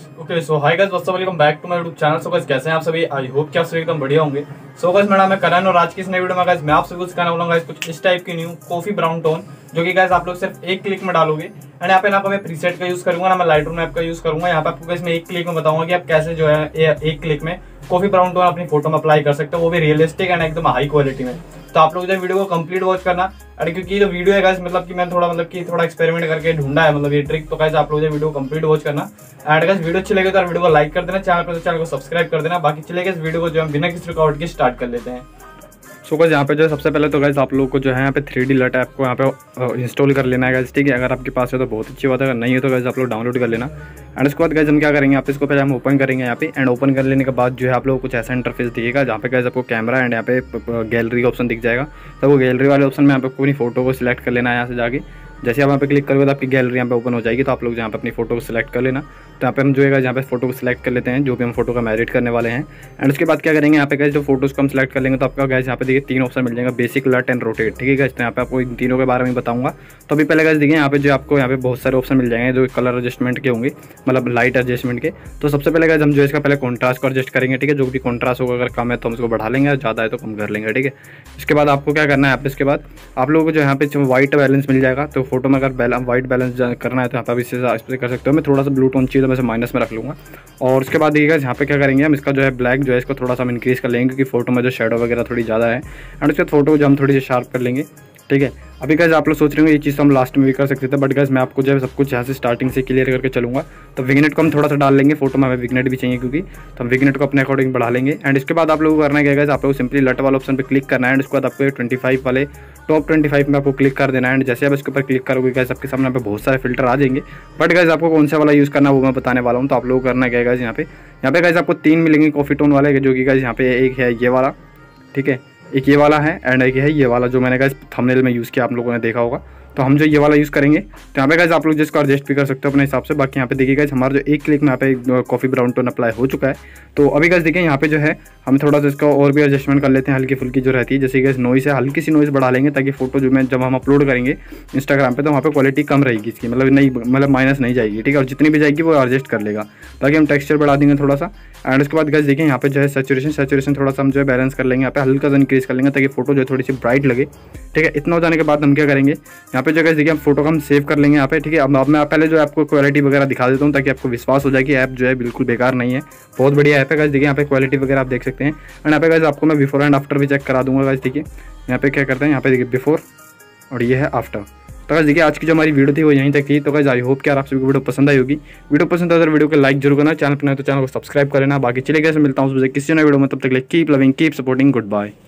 Okay so hi guys what's up welcome back to my YouTube channel. So guys कैसे हैं आप सभी? I hope कि आप सभी एकदम बढ़िया होंगे। सो गाइस मेरा नाम है करण और आज की इस नई वीडियो में गाइस मैं आप सभी को सिखाने वाला हूं गाइस कुछ इस टाइप की न्यू कॉफी ब्राउन टोन जो कि गाइस आप लोग सिर्फ एक क्लिक में डालोगे। एंड यहाँ पे ना मैं प्रीसेट का यूज करूंगा ना मैं लाइटरूम ऐप का यूज करूंगा। यहाँ पे आपको गाइस मैं एक क्लिक में बताऊंगा कि आप कैसे जो है एक क्लिक में कॉफी ब्राउन टोन अपनी फोटो में अप्लाई कर सकते हो, वो भी रियलिस्टिक एंड एकदम हाई क्वालिटी में। तो आप लोग जो वीडियो को कंप्लीट वॉच करना। अरे क्योंकि जो वीडियो है गाइस मतलब कि मैं थोड़ा एक्सपेरिमेंट करके ढूंढा है मतलब ये ट्रिक। तो गाइस आप लोग जो वीडियो कंप्लीट वॉच करना। एंड गाइस वीडियो अच्छी लगे तो वीडियो को लाइक कर देना, चैनल को सब्सक्राइब कर देना। बाकी चलिए इस वीडियो को जो हम बिना किसी रुकावट के स्टार्ट कर लेते हैं। सो गाइस यहाँ पे जो सबसे पहले तो गाइस आप लोगों को जो है यहाँ पे 3D लट ऐप को यहाँ पे इंस्टॉल कर लेना है गाइस, ठीक है। अगर आपके पास है तो बहुत अच्छी बात है, अगर नहीं है तो गाइस आप लोग डाउनलोड कर लेना। एंड उसके बाद गाइस हम क्या करेंगे, यहाँ पे इसको पहले हम ओपन करेंगे यहाँ पे। एंड ओपन कर लेने के बाद जो है आप लोग को कुछ ऐसा इंटरफेस दिखेगा जहाँ पे गाइस आपको कैमरा एंड यहाँ पे गैलरी का ऑप्शन दिख जाएगा। तो वो गैलरी वाले ऑप्शन में यहाँ पे अपनी फोटो को सिलेक्ट कर लेना है। यहाँ से जाके जैसे आप यहाँ पे क्लिक करोगे तो आपकी गैलरी यहाँ पे ओपन हो जाएगी। तो आप लोग यहाँ पे अपनी फोटो को सिलेक्ट कर लेना। तो यहाँ पे हम जो है यहाँ पे फोटो को सिलेक्ट कर लेते हैं जो भी हम फोटो का एडिट करने वाले हैं। एंड उसके बाद क्या करेंगे, यहाँ पे गाइस जो फोटोज को हम सिलेक्ट कर लेंगे तो आपका गाइस यहाँ पे देखिए 3 ऑप्शन मिल जाएगा, बेसिक, लट एंड रोटेट, ठीक है गाइस। तो यहाँ पे आपको इन तीनों के बारे में बताऊंगा। तो अभी पहले गाइस देखिए यहाँ पे जो आपको यहाँ पे बहुत सारे ऑप्शन मिल जाएंगे जो कलर एडजस्टमेंट के होंगे, मतलब लाइट एडजस्टमेंट के। तो सबसे पहले गाइस हम जो इसका पहले कॉन्ट्रास्ट को एडजस्ट करेंगे, ठीक है। जो भी कॉन्ट्रास्ट होगा अगर कम है तो हम इसको बढ़ा लेंगे, ज़्यादा है तो कम कर लेंगे, ठीक है। इसके बाद आपको क्या करना है, यहाँ पे इसके बाद आप लोगों को जो यहाँ पे व्हाइट बैलेंस मिल जाएगा। तो फोटो में अगर व्हाइट बैलेंस करना है तो यहाँ पे इस पे कर सकते हो। मैं थोड़ा सा ब्लू टोन चाहिए तो मैं माइनस में रख लूँगा। और उसके बाद देखिएगा यहाँ पे क्या करेंगे, हम इसका जो है ब्लैक जो है इसको थोड़ा सा हम इंक्रीज़ कर लेंगे क्योंकि फोटो में जो शेडो वगैरह थोड़ी ज़्यादा है। एंड उसके बाद फोटो जो हम थोड़ी सी शार्प कर लेंगे, ठीक है। अभी गाइस आप लोग सोच रहे होंगे ये चीज़ तो हम लास्ट में भी कर सकते थे, बट गाइस मैं आपको जो है सब कुछ यहाँ से स्टार्टिंग से क्लियर करके चलूँगा। तो विग्नेट को हम थोड़ा सा डाल लेंगे, फोटो में हमें विग्नेट भी चाहिए क्योंकि, तो हम विग्नेट को अपने अकॉर्डिंग बढ़ा लेंगे। एंड इसके बाद आप लोगों को करना है गाइस, आप लोग सिंपली लट वाले ऑप्शन पर क्लिक करना है। एंड उसके बाद आपको 25 वाले टॉप 25 में आपको क्लिक कर देना है। एंड जैसे आप इसके ऊपर क्लिक करोगे गाइस आपके सामने पे बहुत सारे फिल्टर आ जाएंगे, बट गाइस आपको कौन सा वाला यूज़ करना है वो मैं बताने वाला हूँ। तो आप लोग करना है गाइस यहाँ पे गाइस आपको 3 मिलेंगे कॉफी टोन वाले, जो कि गाइस यहाँ पे एक है ये वाला, ठीक है, एक ये वाला है एंड एक है ये वाला जो मैंने गाइस थंबनेल में यूज़ किया, आप लोगों ने देखा होगा। तो हम जो ये वाला यूज़ करेंगे तो यहाँ पे गाइस आप लोग जिसको एडजस्ट भी कर सकते हो अपने हिसाब से। बाकी यहाँ पे देखिए गाइस हमारा जो एक क्लिक में यहाँ पे कॉफी ब्राउन टोन अप्लाई हो चुका है। तो अभी गाइस देखिए यहाँ पे जो है हम थोड़ा सा इसका और भी एडजस्टमेंट कर लेते हैं, हल्की फुल्की जो रहती है। जैसे गाइस नॉइस है, हल्की सी नॉइस बढ़ा लेंगे ताकि फोटो जो जब हम अपलोड करेंगे इंस्टाग्राम पे तो वहाँ पे क्वालिटी कम रहेगी इसकी, मतलब माइनस नहीं जाएगी, ठीक है। और जितनी भी जाएगी वो एडजस्ट कर लेगा। बाकी हम टेक्सचर बढ़ा देंगे थोड़ा सा। एंड उसके बाद गाइस देखिए यहाँ पे जो है सैचुरेशन थोड़ा सा हम जो है बैलेंस कर लेंगे, यहाँ पे हल्का सा इंक्रीज कर लेंगे ताकि फोटो जो है थोड़ी सी ब्राइट लगे, ठीक है। इतना हो जाने के बाद हम क्या करेंगे, यहाँ पे जो गाइस देखिए हम फोटो को हम सेव कर लेंगे यहाँ पे, ठीक है। अब मैं पहले जो आपको क्वालिटी वगैरह दिखा देता हूँ ताकि आपको विश्वास हो जाए कि ऐप जो है बिल्कुल बेकार नहीं है, बहुत बढ़िया ऐप है गाइस। देखिए यहाँ पे क्वालिटी वगैरह आप देख सकते हैं। एंड यहाँ पे गाइस आपको मैं बिफोर एंड आफ्टर भी चेक करा दूंगा गाइस। देखिए यहाँ पे क्या करते हैं, यहाँ पे देखिए बिफोर और ये है आफ्टर। तो गाइस देखिए आज की जो हमारी वीडियो थी वो यहीं तक थी। तो गाइस आई होप कि आप सभी को वीडियो पसंद आई होगी। वीडियो पसंद है तो वीडियो को लाइक जरूर करना, चैनल पर नए तो चैनल को सब्सक्राइब कर लेना। बाकी चलिए गाइस मिलता हूँ किसी नए वीडियो में, तब तक keep loving keep supporting, good bye.